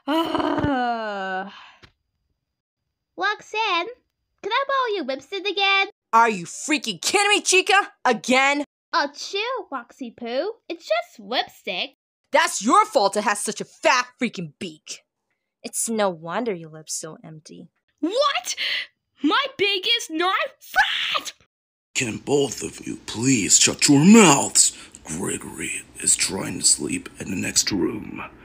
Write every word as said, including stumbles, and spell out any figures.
Roxanne, can I borrow your lipstick again? Are you freaking kidding me, Chica? Again? Oh, chill, Roxy Poo. It's just lipstick. That's your fault it has such a fat freaking beak. It's no wonder your lip's so empty. What? My beak is not fat! Can both of you please shut your mouths? Gregory is trying to sleep in the next room.